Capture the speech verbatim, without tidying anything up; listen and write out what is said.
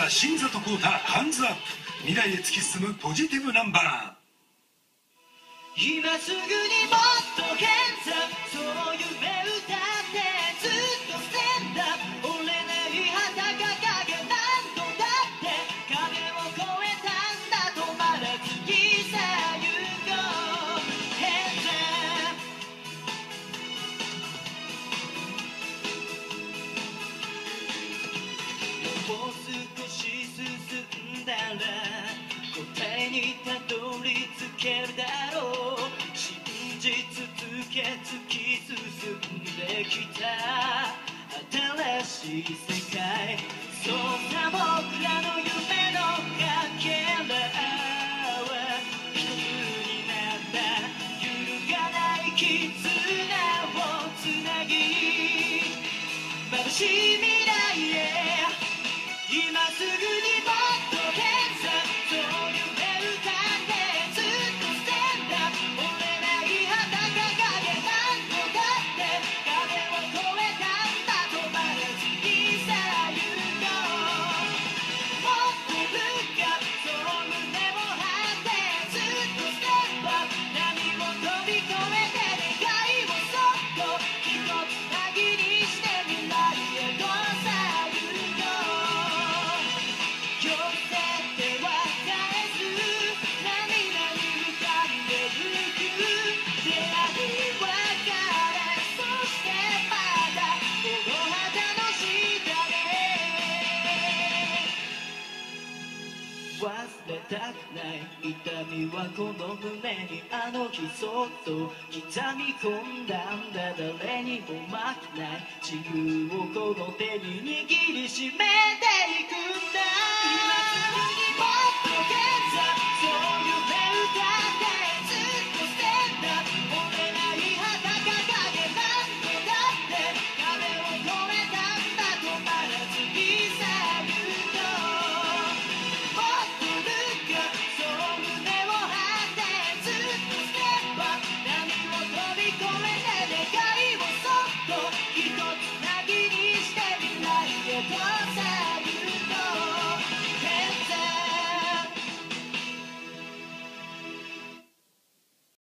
田新里浩太ハンズアップ、未来へ突き進むポジティブナンバー。 今すぐにもっとヘンズアップ、そう夢歌ってずっとステンダップ、折れない旗掲げ何度だって壁を越えたんだ、止まらずにさ行こうヘンズアップ。もう少し進んだら答えにたどり着けるだろう、信じ続け突き進んできた新しい世界、そんな僕らの夢のかけらは一つになった、揺るがない絆をつなぎ眩しい未来へ、今すぐにもっとヘンズアップ、そう夢歌ってずっとステンダップ、折れない旗掲げ何度だって壁を越えたんだ、止まらずにさ行こう、もっとルックアップ、そう胸を張ってずっとステップアップ、波を飛び越えて願いをそっと一つなぎにして未来へとさ行こう、寄せては返す涙に浮かんでゆく、出会い別れそしてまだこの肌の下で忘れたくない痛みはこの胸にあの日そっと刻み込んだんだ、誰にも負けない自由をこの手に握りしめて